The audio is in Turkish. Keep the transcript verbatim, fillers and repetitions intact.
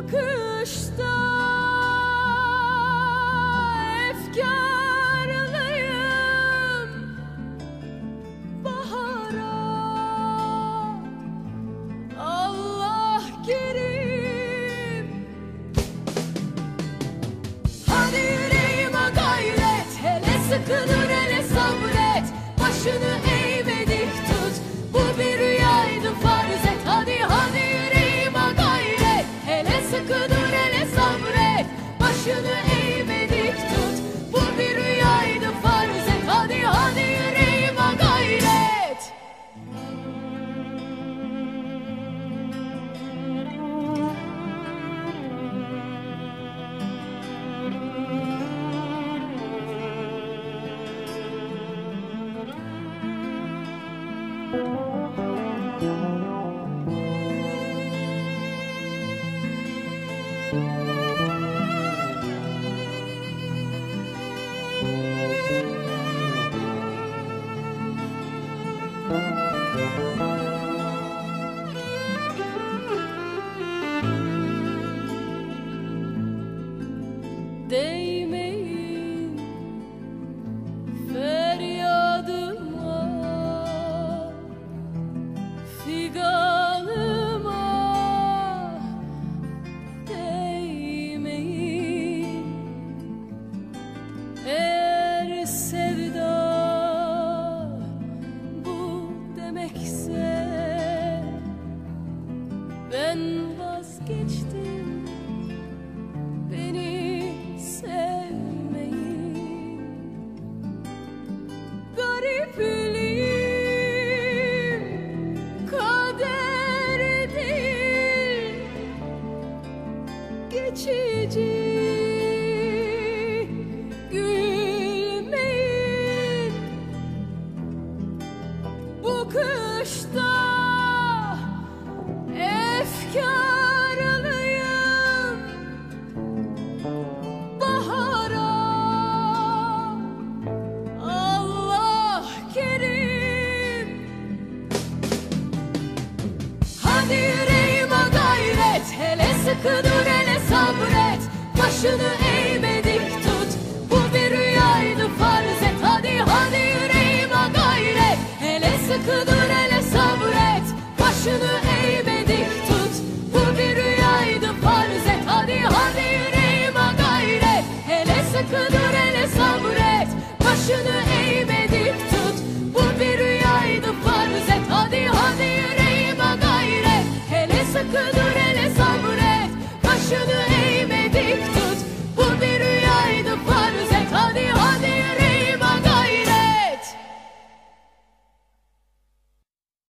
kışta efkarlıyım, bahara Allah kerim. Hadi yüreğime gayret, hele sıkı dur, hele sabret, başını eğme dik tut, bu bir rüyaydı farz et. Hadi hadi yüreğime gayret, hele sıkı dur, hele sabret, başını eğme dik tut, bu bir rüyaydı farz et. Hadi hadi yüreğime gayret. Değmeyin feryadıma, figanıma, değmeyin. Eğer sevda bu demekse, ben vazgeçtim, beni sevmeyin. Garipliğim kader değil, geçici. Gülmeyin bu kışta efkarlıyım, bahara Allah kerim. Hadi yüreğime gayret, hele sıkı dur, hele sabret, başını eğme dik tut, bu bir rüyaydı farz et. Hadi hadi yüreğime gayret, hele sıkı dur, hele sabret, başını eğme dik tut, bu bir rüyaydı farz et. Hadi hadi yüreğime gayret, hele sıkı dur, hele sabret, başını eğme dik tut, bu bir rüyaydı farz et. Hadi hadi yüreğime gayret, hele sıkı dur.